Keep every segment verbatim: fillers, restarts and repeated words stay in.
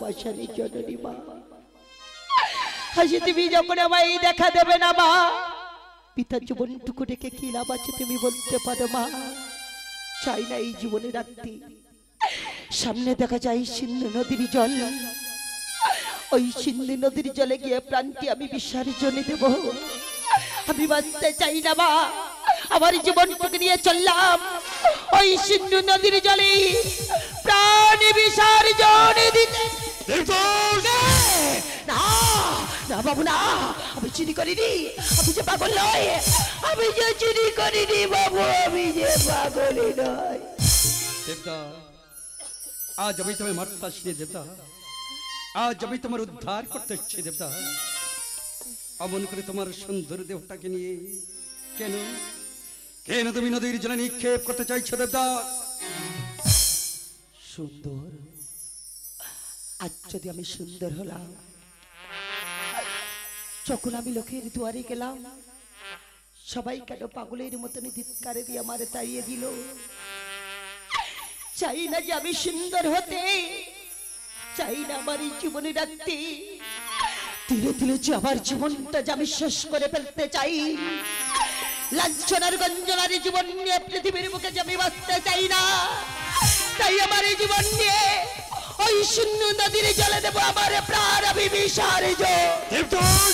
ভালোবাসার জননী মা। হাসি তুমি যখন আমায় দেখা দেবে না মা, পিতার জীবনটুকু রেখে কি লাভ আছে তুমি বলতে পারো মা? চাই না এই জীবনে রাখতে। সামনে দেখা যায় সিন্ধু নদীর জল, ওই সিন্ধু নদীর জলে গিয়ে প্রাণটি আমি বিসর্জনে দেব। আমি বাঁচতে চাই না মা, আমার জীবনটুকু নিয়ে চললাম ওই সিন্ধু নদীর জলে প্রাণ বিসর্জনে দিতে। না না বাবু না, আমি চুরি করিনি, আমি যে পাগল নয়, আমি যে চুরি করিনি বাবু, আমি যে পাগল নয়। দেবতা, আজ আমি তোমায় মারতে আসছি দেবতা, আজ আমি তোমার উদ্ধার করতে এসেছি দেবতা। অমন করে তোমার সুন্দর দেহটাকে নিয়ে কেন কেন তুমি নদীর জলে নিক্ষেপ করতে চাইছো দেবতা? সুন্দর, আজ যদি আমি সুন্দর হলাম, যখন আমি লোকের দুয়ারে গেলাম সবাই কেন পাগলের মতন ধিৎকারে দিয়ে আমার তাড়িয়ে দিল? চাই না যে আমি সুন্দর হতে, চাই না আমার এই জীবনে রাখতে, ধীরে ধীরে যে আমার জীবনটা যে আমি শেষ করে ফেলতে চাই। লাঞ্ছনার গঞ্জনার জীবন নিয়ে পৃথিবীর মুখে যে আমি বাঁচতে চাই না, তাই আমার এই জীবন নিয়ে ওই শূন্য নদীর জলে দেবো আমার প্রাণ আমি বিসর্জন।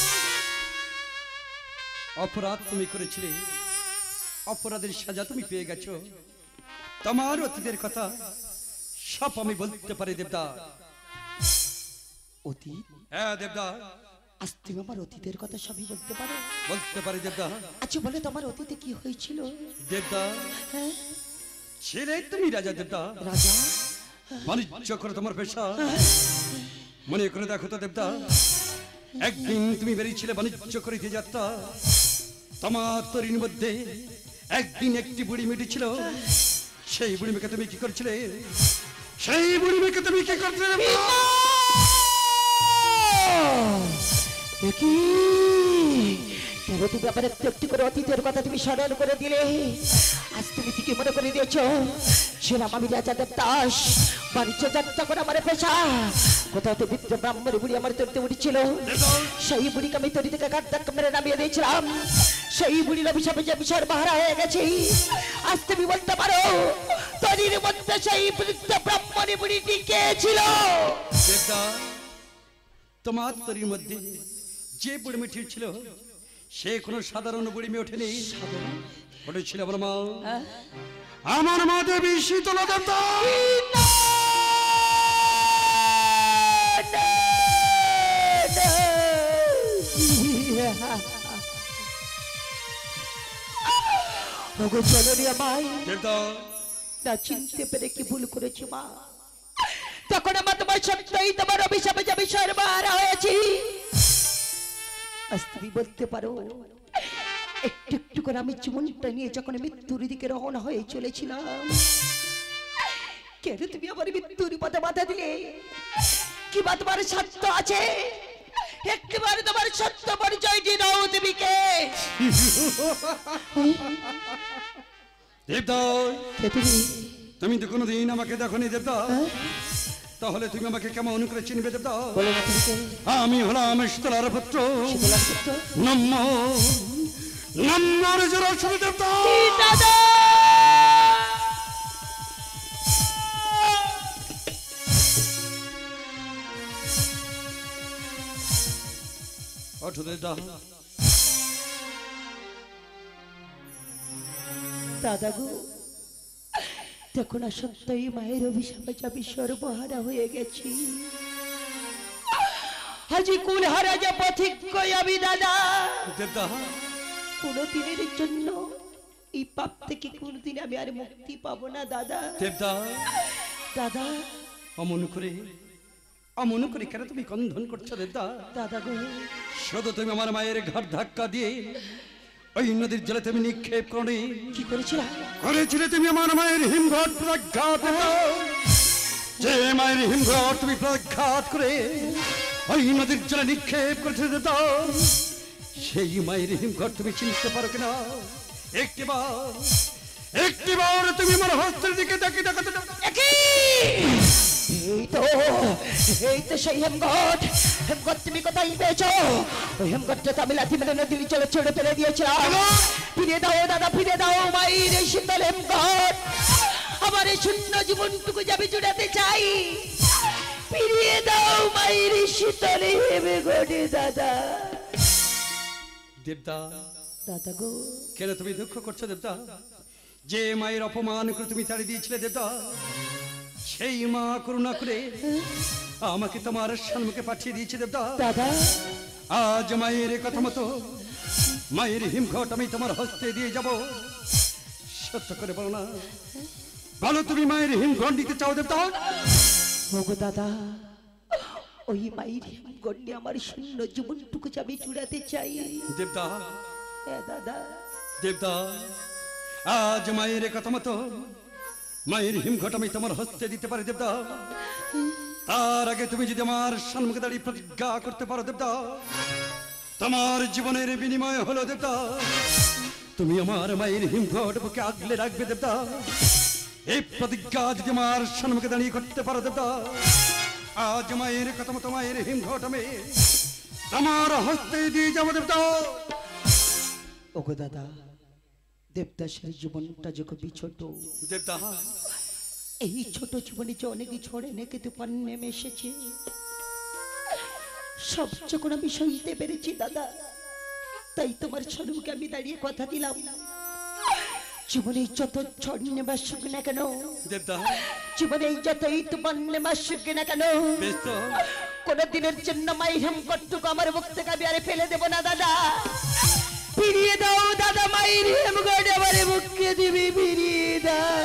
অপরাধ তুমি করেছিলে, অপরাধের সাজা তুমি পেয়ে গেছো। তোমার অতীতের কথা সব আমি বলতে পারি দেবদা। অতীত? হ্যাঁ দেবদা, আজ তুমি আমার অতীতের কথা সবই বলতে পারো? বলতে পারি দেবদা। আচ্ছা বলে তোমার অতীতে কি হয়েছিল দেবদা? হ্যাঁ, ছেলে তুমি রাজা দেবদা। রাজা? বাণিজ্য করে তোমার পেশা। মনে করে দেখো তো দেবদা, একদিন তুমি বেরিয়েছিলে বাণিজ্য করিতে যাত্রা। তোমার তরির মধ্যে একদিন একটি বুড়ি মেয়ে ছিল। সেই বুড়ি মেয়েকে তুমি কি করছিলে? সেই বুড়ি মেয়েকে তুমি কি করছিলে? কেন তুমি আবার একটু একটু করে অতীতের কথা তুমি স্মরণ করে দিলে? আজ তুমি ঠিকই মনে করে দিয়েছ ছিলাম আমি রাজা দেবদাস, বাণিজ্য যাত্রা করে আমার পেশা। কোথাও তো বৃদ্ধ ব্রাহ্মণ বুড়ি আমার তরিতে উঠেছিল, সেই বুড়িকে আমি তরি থেকে কাঠ ধাক্কা মেরে নামিয়ে দিয়েছিলাম। সেই বুড়ির অভিশাপে যে বিষয়ের বাহারা হয়ে গেছে। আজ তুমি বলতে পারো তরির মধ্যে সেই বৃদ্ধ ব্রাহ্মণী বুড়িটি কে ছিল? তোমার তরির মধ্যে যে বুড়ি মেয়ে ছিল সে কোনো সাধারণ বুড়ি মেয়ে ওঠেনি, ওঠেছিল আমার মা, আমার মা দেবী শীতলা দেবতা। চিনতে পেরে কি ভুল করেছি মা? তখন আমার তোমার সত্যই তোমার অভিশাপে যে বিষয়ের বাহারা হয়েছি। আজ তুমি বলতে পারো একটু একটু করে আমি জীবনটা নিয়ে যখন মৃত্যুর দিকে রওনা হয়ে চলেছিলাম, কেন তুমি আমার মৃত্যুর পথে বাধা দিলে? কি বা তোমার সত্য আছে? একবার তোমার সত্য পরিচয়টি দাও। তুমি কে? তুমি তো কোনোদিন আমাকে দেখোনি দেবতা, তাহলে তুমি আমাকে কেমন করে চিনবে দেবতা? আমি হলাম শীতলার পুত্র নম্য নম্বর জোর দেবতা। ওঠো দেবতা। দাদা গো, দেখো না সত্যই মায়ের অভিশাপে আমি সর্বহারা হয়ে গেছি। হাজি কুল হারা যা পথিক আমি দাদা। দেবতা, কোনদিনের জন্য এই পাপ থেকে কোনদিন আমি আর মুক্তি পাবো না দাদা। দেবতা, দাদা অমন করে অমন করে কেন তুমি কন্ধন করছো দেবতা? দাদা গো, শুধু তুমি আমার মায়ের ঘাট ধাক্কা দিয়ে ওই নদীর জলে তুমি নিক্ষেপ করনি। কি করেছিল? করেছিলে তুমি আমার মায়ের হিমঘট প্রঘাত। যে মায়ের হিমঘট তুমি প্রঘাত করে ওই নদীর জলে নিক্ষেপ করেছিলে দেবতা, সেই মায়ের হিমঘট তুমি চিনতে পারো কিনা? একটিবার একটিবার তুমি আমার হস্তের দিকে তাকিয়ে দেখাতে দাও। এই তো এই তো সেই হেমগট হেমগট তুমি কোথায় পেয়েছো? ওই হেমগটটা তো আমি লাথি মেরে নদীর চলে ছেড়ে ফেলে দিয়েছিলাম। ফিরে দাও দাদা, ফিরে দাও মায়ের এই শীতল হেমগট। আমার এই শূন্য জীবনটুকু যাবে জুড়াতে চাই। ফিরিয়ে দাও মায়ের এই শীতল হেমগটে দাদা। দেবদা, দাদা গো, কেন তুমি দুঃখ করছো দেবদা? যে মায়ের অপমান করে তুমি তাড়িয়ে দিয়েছিলে দেবদা, সেই মা করুণা করে আমাকে তোমার সম্মুখে পাঠিয়ে দিয়েছে দেবদা। দাদা আজ মায়ের কথা মতো মায়ের হিমঘট আমি তোমার হস্তে দিয়ে যাব। সত্য করে বলো না, বলো তুমি মায়ের হিমঘট দিতে চাও দেবদা? ওগো দাদা, ওই মায়ের হিমঘট নিয়ে আমার শূন্য জীবনটুকু আমি জুড়াতে চাই। দেবদা, হ্যাঁ দাদা। দেবদা, আজ মায়ের কথা মতো মায়ের হিমঘট আমি তোমার হস্তে দিতে পারি দেবদা। তার আগে তুমি যদি আমার সম্মুখে দাঁড়িয়ে প্রতিজ্ঞা করতে পারো দেবদা, তোমার জীবনের বিনিময় হলো দেবদা তুমি আমার মায়ের হিমঘট বুকে আগলে রাখবে দেবদা। এই প্রতিজ্ঞা যদি আমার সম্মুখে দাঁড়িয়ে করতে পারো দেবদা, আজ মায়ের কথা মতো মায়ের হিমঘট আমি তোমার হস্তে দিয়ে যাবো দেবদা। ওগো দাদা, দেবদাসের জীবনটা যে খুবই ছোট। দেবদা, এই ছোট জীবনে যে অনেক ঝড়ে নেকে তুফান নেমে এসেছে, সব যখন আমি সইতে পেরেছি দাদা, তাই তোমার স্বরূপকে আমি দাঁড়িয়ে কথা দিলাম, জীবনে যত ঝড় নেমে আসুক না কেন, দেবদা, জীবনে যতই তুফান নেমে আসুক না কেন, বেশ তো, কোন দিনের জন্য মাই হেমকটটুকু আমার মুখ থেকে আমি আরে ফেলে দেবো না দাদা। ফিরিয়ে দাও দাদা মায়ের হেমকট, আমার মুখকে দিবি ফিরিয়ে দাও।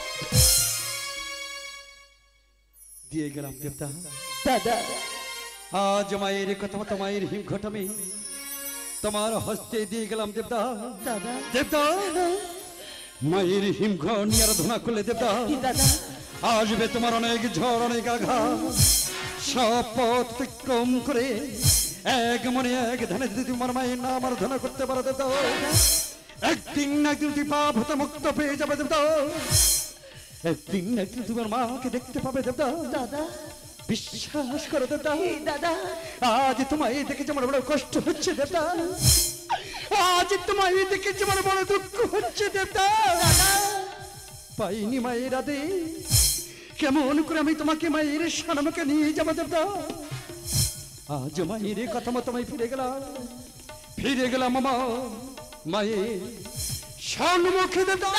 দিয়ে গেলাম দেবদা। দাদা, আজ মায়ের কথা মতো মায়ের হিমঘট আমি তোমার হস্তে দিয়ে গেলাম দেবদা। দাদা, দেবদা, মায়ের হিমঘট নিয়ে আরাধনা করলে দেবদা, দাদা, আসবে তোমার অনেক ঝড় অনেক আঘাত, সব পথ অতিক্রম করে এক মনে এক ধানে যদি তোমার মায়ের নাম আরাধনা করতে পারো দেবদা, একদিন না একদিন তুমি পাপ হতে মুক্ত পেয়ে যাবে দেবদা। একদিন না একদিন তোমার মাকে দেখতে পাবে দেবদা। দাদা, বিশ্বাস করো দেবদা। দাদা, আজ তোমায় দেখে আমার বড় কষ্ট হচ্ছে দেবদা, আজ তোমায় দেখে আমার বড় দুঃখ হচ্ছে দেবদা। পাইনি মায়ের আদেশ, কেমন করে আমি তোমাকে মায়ের সামনে নিয়ে যাবো দেবদা। আজ মায়ের কথা মতো আমি ফিরে গেলাম, ফিরে গেলাম আমার মায়ের সম্মুখে দেবদা।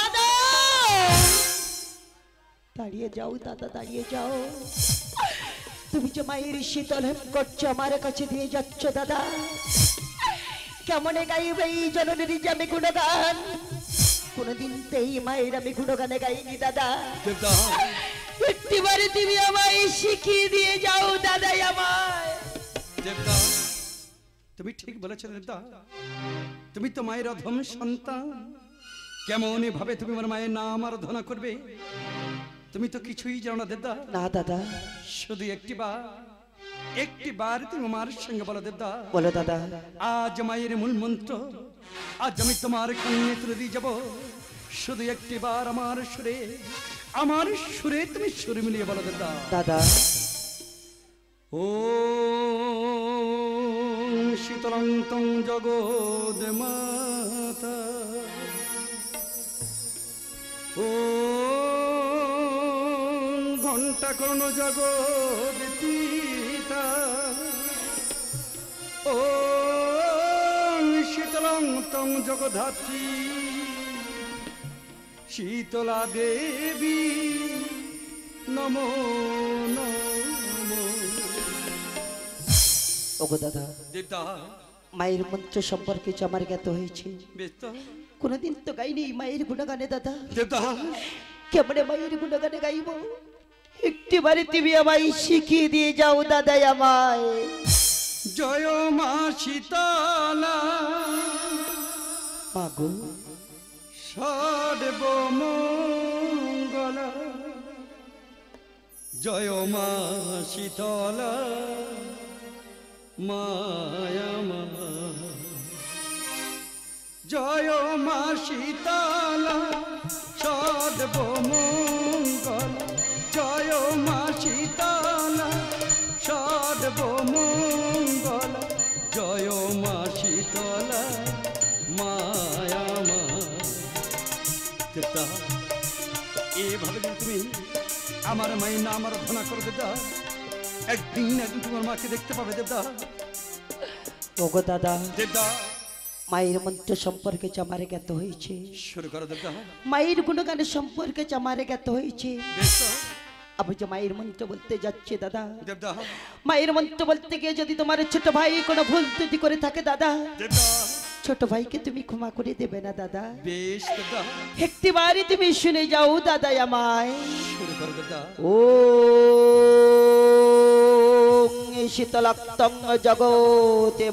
দাঁড়িয়ে যাও দাদা, দাঁড়িয়ে যাও। তুমি যে মায়ের শীতল করছো আমার কাছে দিয়ে যাচ্ছ দাদা, কেমনে গাইবে এই জননীর যে আমি গুণগান? কোনদিন তো এই মায়ের আমি গুণগানে গাইনি দাদা। দেবদা, একটিবারে তুমি আমায় শিখিয়ে দিয়ে যাও দাদাই আমায়। দেবদা, তুমি ঠিক বলেছো দেবদা, তুমি তো মায়ের অধম সন্তান, কেমন ভাবে তুমি আমার মায়ের নাম আরাধনা করবে তুমি তো কিছুই জানো না দেবদা। না দাদা, শুধু একটি বার একটি বার তুমি আমার সঙ্গে বলো দেবদা। বলো দাদা। আজ মায়ের মূল মন্ত্র আজ আমি তোমার কানে তুলে দিয়ে যাব, শুধু একটি বার আমার সুরে আমার সুরে তুমি সুরে মিলিয়ে বলো দেবদা। দাদা, ও শীতলন্তং জগৎ মাতা, ও ঘণ্টা কোন জগৎ পিতা, ও শীতলন্তং জগদ্ধাত্রী শীতলা দেবী নমো নমো। ওগো দাদা, দেবদা, মায়ের মন্ত্র সম্পর্কে যে আমার জ্ঞাত হয়েছে, বেশ তো, কোনদিন তো গাইনি মায়ের গুণগানে দাদা। দেবদা, কেমনে মায়ের গুণগানে গাইব? একটিবারে তুমি আমায় শিখিয়ে দিয়ে যাও দাদাই আমায়। জয় মা শীতলা মাগো সর্বমঙ্গলা, জয় মা শীতলা মায়া মা, জয় মা শীতলা সর্বমঙ্গল জয় মা শীতলা সর্বমঙ্গল জয় মা শীতলা মায়া মা দেবতা এভাবে যদি তুমি আমার মায়ের নাম আরাধনা করো দেবতা, একদিন একদিন তোমার মাকে দেখতে পাবে দেবতা। ওগো দাদা, দেবতা মায়ের মন্ত্র সম্পর্কে যে আমার জ্ঞাত হয়েছে, শুরু করো দেবতা। মায়ের গুণগানের সম্পর্কে যে আমার জ্ঞাত হয়েছে, বেশ তো। আমি যে মায়ের মন্ত্র বলতে যাচ্ছি দাদা, দেবতা মায়ের মন্ত্র বলতে গিয়ে যদি তোমার ছোট ভাই কোনো ভুল ত্রুটি করে থাকে দাদা, দেবতা ছোট ভাইকে তুমি ক্ষমা করে দেবে না দাদা। বেশ দেবতা, একটিবারই তুমি শুনে যাও দাদা আমায়। শুরু করো দেবতা। ও শীতলাক্তং জগতে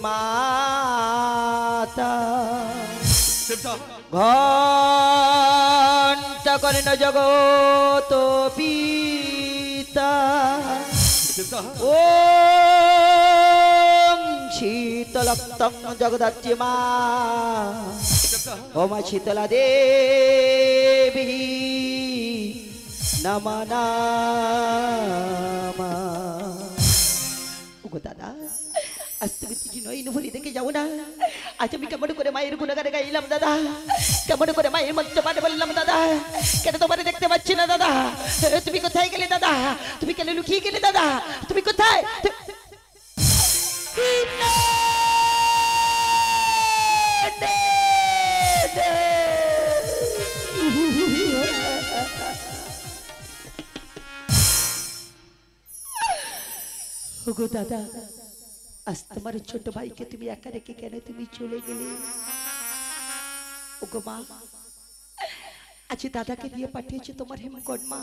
মাতা দেবতা ঘণ্টা করেন জগত পিতা। দেবতা ও শীতলাক্তং জগদাত্রী মা, দেবতা ও মা শীতলা দেবী নমঃ নমঃ। ওগো দাদা, আজ তুমি তিন নয়ন ভরি দেখে যাও না, আজ আমি কেমন করে মায়ের গুণগানে গাইলাম দাদা, কেমন করে মায়ের মন্ত্র পাঠে বললাম দাদা, কেন তোমারে দেখতে পাচ্ছি না দাদা? তুমি কোথায় গেলে দাদা? তুমি কেন লুকিয়ে গেলে দাদা? তুমি কোথায়? ওগো দাদা, আজ তোমার ছোট ভাইকে তুমি একা রেখে কেন তুমি চলে গেলে? ওগো মা, আজ দাদাকে দিয়ে পাঠিয়েছে তোমার হেমকট মা,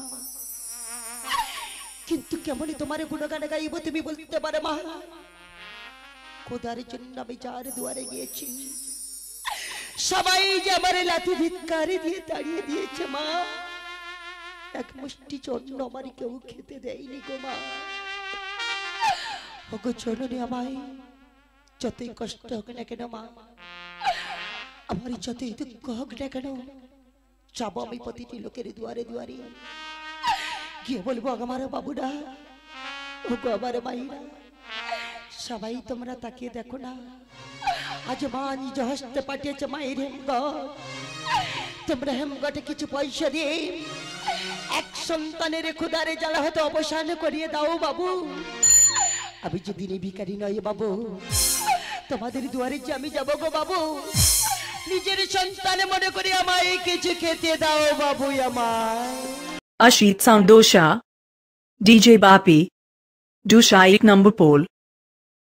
কিন্তু কেমনই তোমার গুণগান গাইব তুমি বলতে পারে মা? খোদার জন্য আমি যার দুয়ারে গিয়েছি, সবাই যে আমার লাঠি ধিক্কারে দিয়ে তাড়িয়ে দিয়েছে মা, এক মুষ্টি চন্ন আমার কেউ খেতে দেয়নি গো মা। ওগো চলনি আমায়, যতই কষ্ট হোক না কেন মা, আমার যতই দুঃখ হোক না কেন, যাবো আমি প্রতিটি লোকের দুয়ারে দুয়ারে গিয়ে বলবো আমার বাবুরা, ওগো আমার মাইরা, সবাই তোমরা তাকিয়ে দেখো না, আজ মা নিজ হস্তে পাঠিয়েছে মায়ের হেমগড়, তোমরা হেমগড়ে কিছু পয়সা দিয়ে এক সন্তানের ক্ষুধারে জ্বালা হয়তো অবসান করিয়ে দাও বাবু। আমি যদি ভিখারি নয় বাবু, তোমাদের দুয়ারে যে আমি যাবো গো বাবু, নিজের সন্তানে মনে করে আমায় কিছু খেতে দাও বাবু আমায়। Ashit Sound Dosha, D J Bapi, Dusha ek number pole.